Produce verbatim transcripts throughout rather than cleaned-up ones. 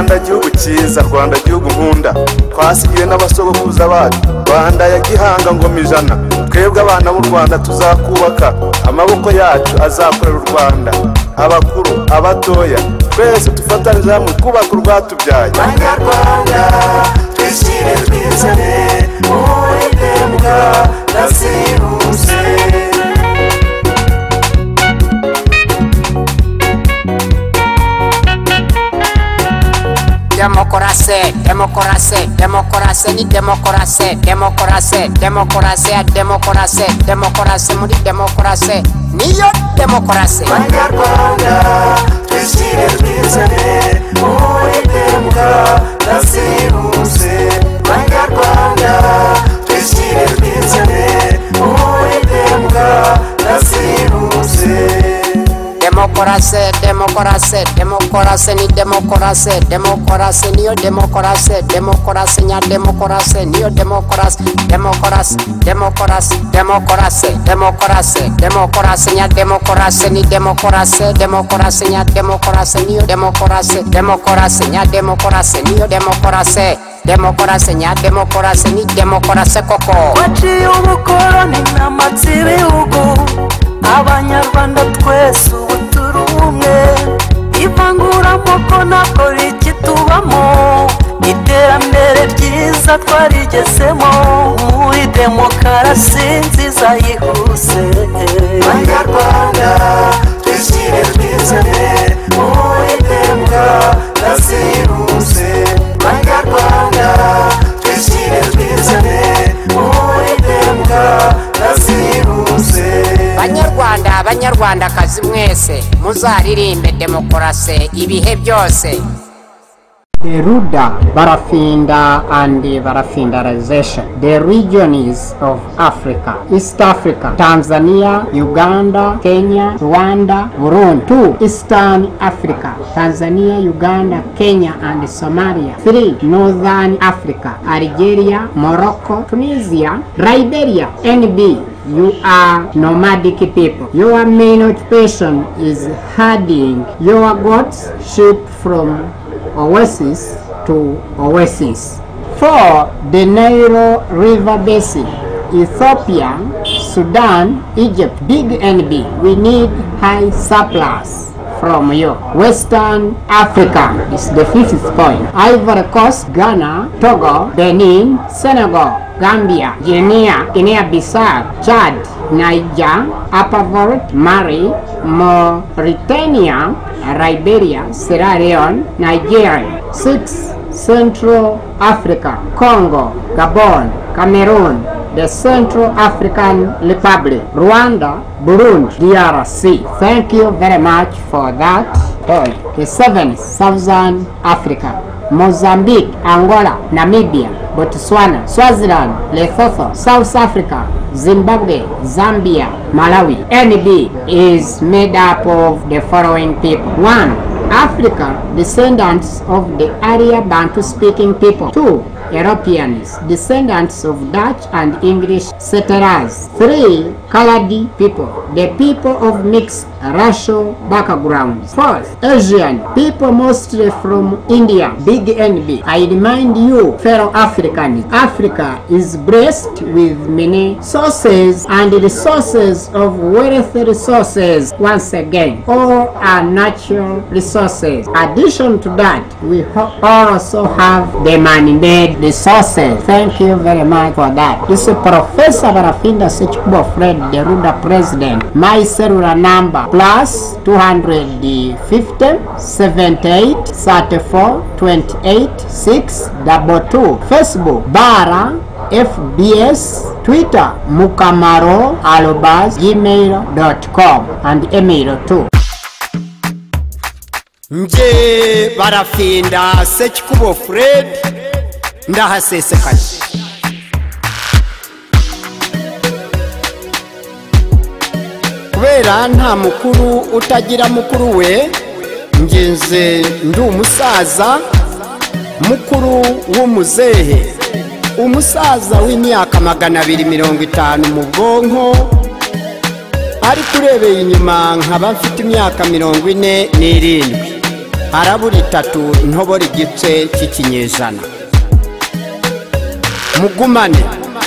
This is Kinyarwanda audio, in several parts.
Rwanda gihugu cyiza, Rwanda gihugu nkunda, twasigiwe n'abasogokuruza bacu. Rwanda ya gihanga ngoma ijana, twebwe abana b'u Rwanda tuzakubaka, amaboko yacu azakorera u Rwanda. Abakuru abatoya twese tufatanyije hamwe kubaka urwatubyaye. Banyarwanda twishire twizane uwiteka nasibuse. Democracy, democracy, democracy ni democracy, democracy, democracy, democracy, democracy muri democracy niyo democracy. Banyarwanda twishire twizane uwiteka nasibuse. Banyarwanda twishire twizane uwiteka nasibuse. Democracy, democracy, democracy ni democracy, democracy niyo democracy, democracy nya democracy niyo democracy, democracy, democracy, democracy, democracy, democracy nya democracy ni democracy, democracy nya democracy niyo democracy, democracy nya democracy niyo democracy. Democracy nya democracy ni democracy koko. Waciye ubukoroni n'amatsi ibihugu, Abanyarwanda twese ubu turi umwe. Ivanguraamoko ntabwo rikitubamo, iterambere ryiza twarigezemo muri demokarasi nziza yihuse. Banyarwanda twishire twizane uwiteka nasibuse. Banyarwanda twishire twizane uwiteka nasibuse. Banyarwanda, Banyarwanda kazi mwese muzaririmbe demokrasi ibihe byose. The Ruda, Barafinda and the Barafindarization. The regions of Africa: East Africa, Tanzania, Uganda, Kenya, Rwanda, Burundi. Two, Eastern Africa: Tanzania, Uganda, Kenya, and Somalia. Three, Northern Africa: Algeria, Morocco, Tunisia, Liberia. N B, you are nomadic people. Your main occupation is herding your goats, sheep from oasis to oasis. Four, the Nile River Basin: Ethiopia, Sudan, Egypt. Big N B, we need high surplus from you. Western Africa is the fifth point: Ivory Coast, Ghana, Togo, Benin, Senegal, Gambia, Guinea, Guinea-Bissau, Chad, Niger, Upper Volta, Mali, Mauritania, Liberia, Sierra Leone, Nigeria. Six, Central Africa: Congo, Gabon, Cameroon, the Central African Republic, Rwanda, Burundi, D R C. Thank you very much for that point. The seventh, Southern Africa: Mozambique, Angola, Namibia, Botswana, Swaziland, Lesotho, South Africa, Zimbabwe, Zambia, Malawi. N B is made up of the following people: One, Africa, descendants of the area Bantu speaking people. Two, Europeans, descendants of Dutch and English settlers. Three, colored people, the people of mixed racial backgrounds. Fourth, Asian, people mostly from India. Big N B. I remind you, fellow Africans, Africa is blessed with many sources and resources of wealthy resources. Once again, all are natural resources. Addition to that, we also have the man-made resources. Thank you very much for that. This is Professor Barafinda Sechikubo Fred, the Ruda President. My cellular number plus two hundred fifty, seventy-eight, thirty-four, twenty-eight, six double two. Facebook Bara F B S, Twitter mukamaro arobase gmail dot com, and email too. Nje Barafinda Sechikubo Fred ndahasesekaje. Kubera nta mukuru utagira mukuru we, ngenze ndi umusaza mukuru w'umuzehe, umusaza w'imyaka magana abiri mirongo itanu mu bwonko, ari kurebeye inyuma nkaba mfite imyaka mirongo ine n'irindwi. harabura itatu ntobora igice cy'ikinyejana. Mugumane.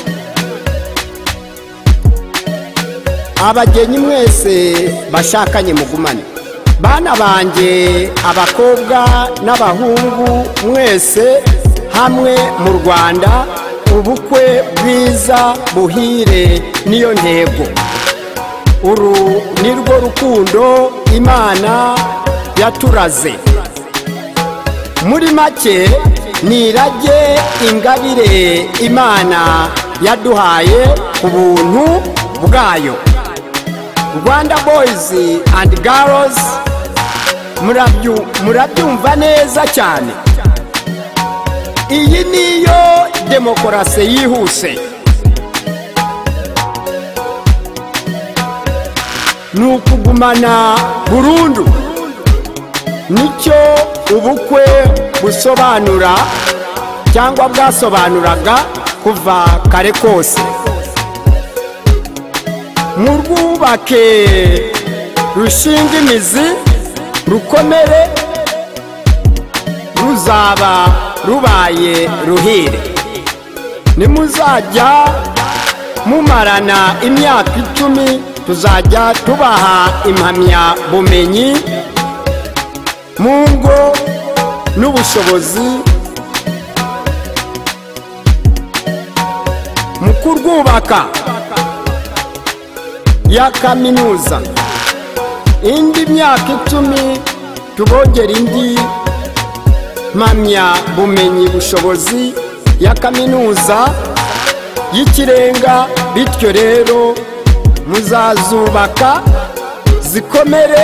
Abagenyi mwese bashakanye mugumane. Bana banje abakobwa n'abahungu mwese hamwe mu Rwanda, ubukwe bwiza buhire niyo ntego. Uru nirwo rukundo Imana yaturaze. Muri make nirage ingabire Imana yaduhaye ku buntu bwayo. Rwanda boys and girls, murabyumva neza cyane. Iyi niyo demokarasi yihuse. Nukugumana burundu. Nicyo ubukwe busobanura cyangwa bwasobanuraga kuva kare kose. Murwubake rushinga imizi rukomere, ruzaba rubaye ruhire. Nimuzajya mumarana imyaka icumi, tuzajya tubaha impamya bumenyi mu ngo n'ubushobozi mu kurwubaka ya kaminuza. Indi myaka icumi tubongera indi mpamya bumenyi bushobozi ya kaminuza y'ikirenga. Bityo rero muzazubaka zikomere,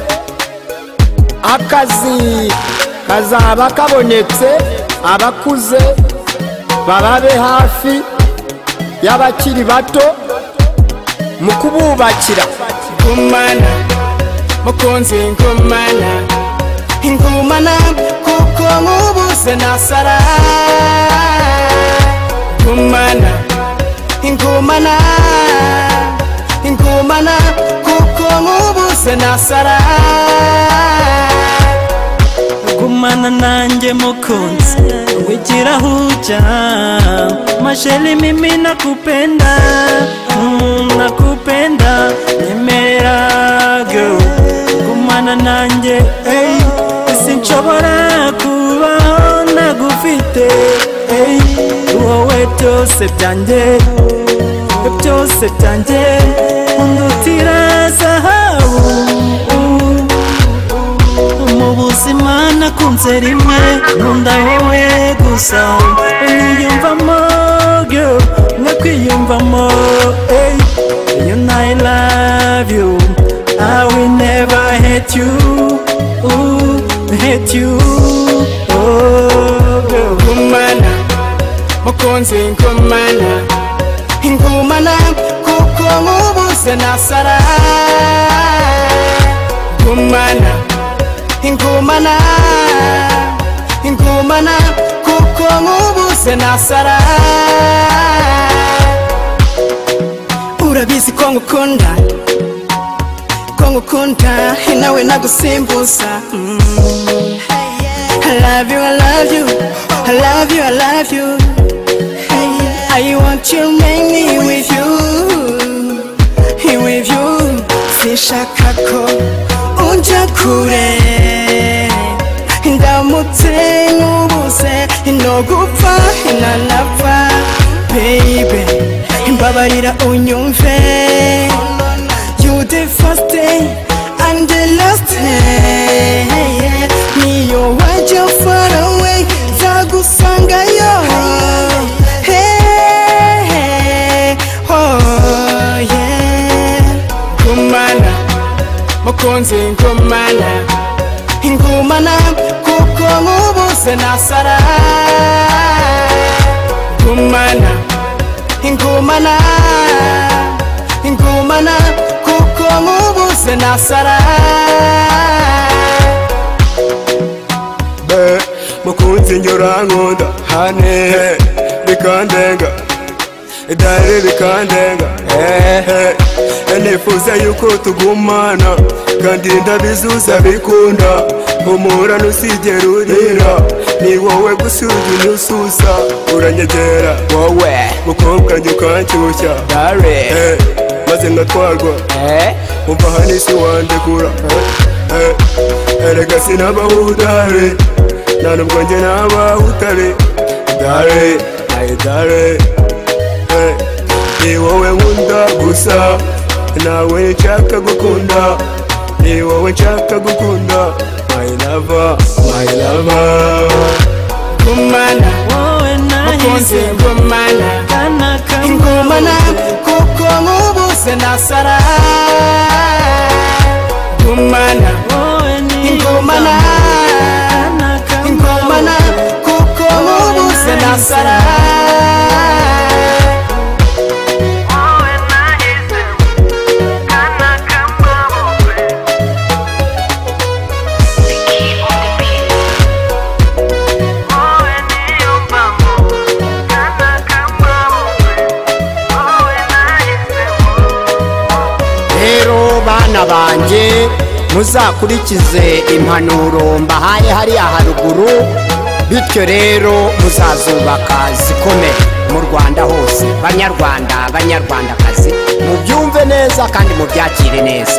akazi kazaba kabonetse, abakuze bababe hafi y'abakiri bato mu kububakira. Ngumana mukunzi ngumana, ngumana kuko ngubuze nasara. Ngumana ngumana ngumana kuko ngubuze nasara. Gumana nanjye mukunzi wigira huja, masheli mimi nakupenda, mm, nakupenda nemera girl. Gumana nanjye hey, sinshobora kubaho nagufite hey, wowe byose byanjye byose byanjye undutira zahabu. Mu buzima nakunze rimwe, nkunda wowe gusa, niyumvamo girl, nakwiyumvamo hey. You know I love you, I will never hate you, ooh, hate you, oh girl. Ngumana mukunzi ngumana, ngumana kuko ngubuze nasara. Ngumana ngumana ngumana kuko ngubuze nasara. Urabizi ko ngukunda, ko ngukunda nawe nagusimbuza. mm. I love you, I love you, I love you, I love you. Hey, I want you mainly with you, with you. Sinshaka ko unja kure, ndamutse ngubuze no gupfa inanapfa. Baby mbabarira unyumve, you the first day and the last day. Niyo wajya far away zagusangayo. Hey, hey, oh yeah. Ngumana mukunzi ngumana, ngumana kuko ngubuze nasara. Ngumana ngumana ngumana kuko ngubuze nasara. Be mukunzi njyorankunda hane bikandenga, idare bikandenga. Ehe nifuza yuko tugumana kandi ndabizuza bikunda. humura ntusigere urira, ni wowe gusa ujya unususa uranyegera wowe mukobwa njye ukanshyushya dare eh, maze ngatwarwa eh umva hano isi wandekura eh, erega sinabaho dare nta nubwo njye nabaho utare dare ayi dare eh, ni wowe nkunda gusa nawe nshaka gukunda, ni wowe nshaka gukunda my lover my lover. Gumana mukunzi gumana gumana kuko nk'ubuze nasara gumana gumana gumana kuko nk'ubuze nasara bana banje muzakurikize impanuro mbahaye hariya haruguru, bityo rero muzazubaka zikomeye mu Rwanda hose. Banyarwanda banyarwandakazi mubyumve neza kandi mubyakire neza.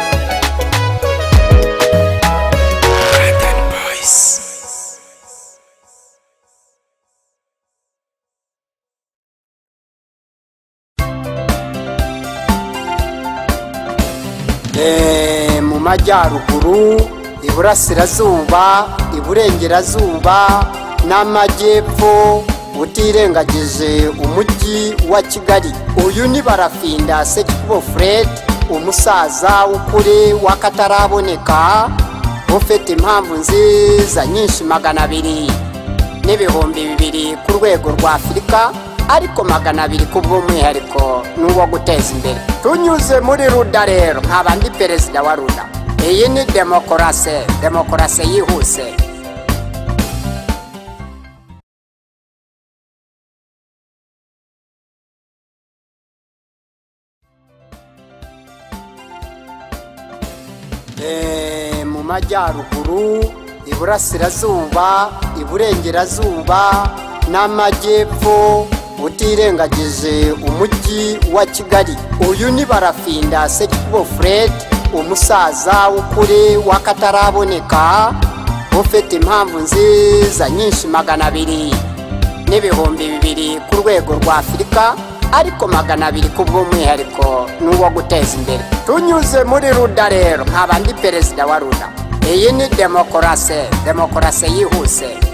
Eh, mu majyaruguru, iburasirazuba, iburengerazuba n'amajyepfo utirengagije umujyi wa Kigali. Uyu ni Barafinda Sekikubo Fred, umusaza w'ukuri wakataraboneka ufite impamvu nziza nyinshi magana abiri n'ibihumbi bibiri ku rwego rwa Afurika, ariko magana abiri kubw'umwihariko n'uwo guteza imbere. Tunyuze muri Ruda rero nkaba ndi perezida wa Ruda. Iyi ni demokarasi, demokarasi yihuse. E, mu majyaruguru, iburasirazuba, iburengerazuba n'amajyepfo utirengagije umujyi wa Kigali. Uyu ni Barafinda Sekikubo Fred, umusaza w'ukuri wakataraboneka ufite impamvu nziza nyinshi magana abiri n'ibihumbi bibiri ku rwego rwa Afurika, ariko magana abiri kubw'umwihariko n'uwo guteza imbere. Tunyuze muri Ruda rero nkaba ndi perezida wa Ruda. Iyi ni demokarasi, demokarasi yihuse.